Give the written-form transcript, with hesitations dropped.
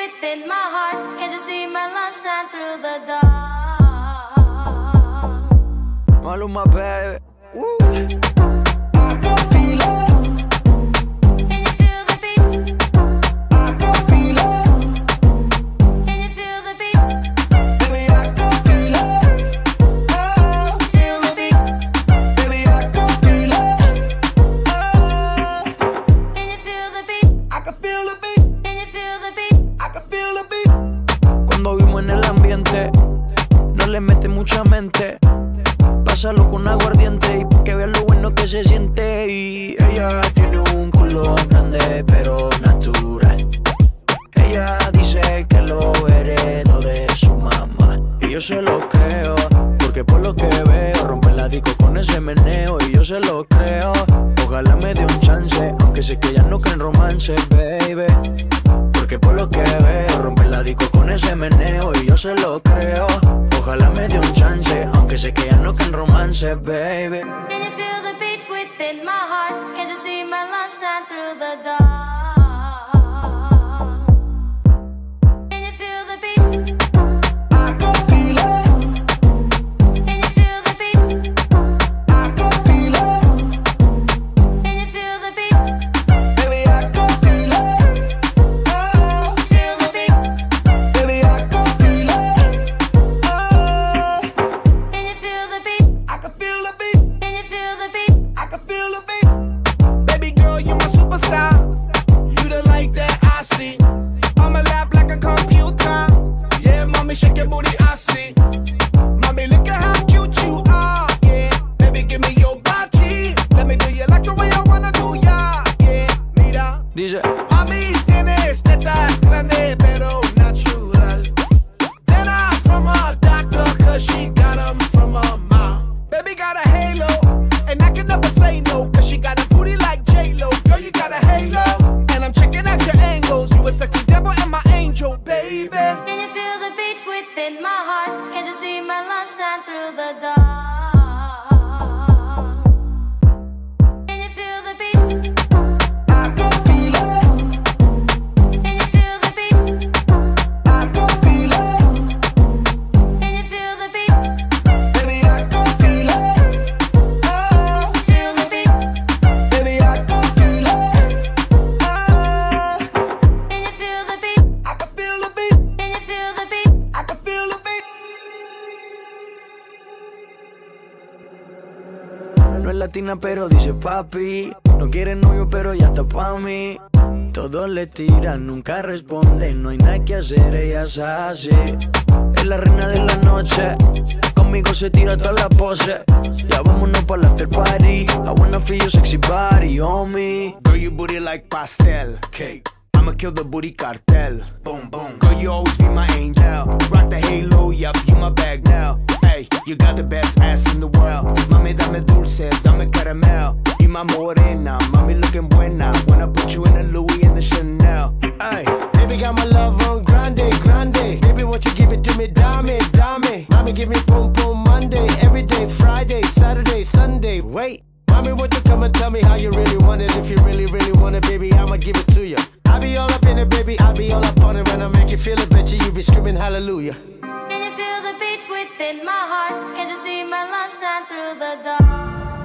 within my heart. Can't you see my love shine through the dark? Maluma, baby. Woo. I can feel it. Can you feel the beat? I can feel it. Can you feel the beat? Baby, I can feel it. Oh, Feel the beat? baby, I can feel it. Oh, Can you feel the beat? I can feel the beat. Can you feel the beat? I can feel the beat. Cuando vimos en el ambiente, no le mete mucha mente. Pásalo con aguardiente y pa' que veas lo bueno que se siente. Y ella tiene un culo grande pero natural. Ella dice que lo heredó de su mamá y yo se lo creo, porque por lo que veo rompe la disco con ese meneo. Y yo se lo creo, ojalá me dé un chance, aunque sé que ella no cree en romance, baby. Porque por lo que veo rompe la disco con ese meneo. Y yo se lo creo, ojalá me dé un chance, aunque sé que ella no cree en romance, baby. Can you feel the beat within my heart? Can't you see my love shine through the dark? Can you feel the beat? I can feel it. Can you feel the beat? I can feel it. Can you feel the beat? Baby, I can feel it. Oh, Feel the beat? baby, I can feel it. Oh, Can you feel the beat? I can feel the beat. Can you feel the beat? I can feel the beat. Baby girl, you my superstar. You the light that I see. I'ma laugh like a computer. Yeah, mommy, shake your booty, I see. Mommy, look at how cute you are. Yeah, baby, give me your body. Let me do you like the way I wanna do ya. Yeah, mira. Dice, Mami, tienes tetas grandes, pero natural. Then I'm from a doctor, cause she got 'em from her mom. Baby got a halo, and I can never say no, cause she got a booty like J-Lo. Girl, you got a halo, and I'm checking out your angles. You a sexy devil and my angel, baby. Can you feel the beat within my heart? Can't you see my love shine through the dark? Can you feel the beat? I can feel it. Can you feel the beat? I can feel it. Can you feel the beat? Baby, I can feel it. Oh, Feel the beat? baby, I can feel it. Oh, Can you feel the beat? I can feel the beat. Can you feel the beat? I can feel the beat. no es latina pero dice papi. No quiere novio pero ya está pa' mí. Todos le tiran, nunca responde. No hay nada que hacer, ella es así. Es la reina de la noche. Conmigo se tira toda la pose. Ya vámonos para el after party. I wanna feel your sexy body on me. Girl, your booty like pastel cake. I'ma kill the booty cartel. Boom, boom. Girl, you always be my angel. Rock the halo, yup, you my bag now. Hey, you got the best ass in the world. Mami, dame dulce, dame caramel. Y my morena, mami looking buena. Wanna put you in the Louis and the Chanel. Hey, baby got my love on grande, grande. Baby, won't you give it to me, dame, dame. Mami, give me boom, boom, Monday, every day, Friday, Saturday, Sunday. Wait. Mommy, won't you come and tell me how you really want it? If you really, really want it, baby, I'ma give it to you. I be all up in it, baby, I be all up on it. When I make you feel it, betcha you be screaming hallelujah. Can you feel the beat within my heart? Can't you see my love shine through the dark?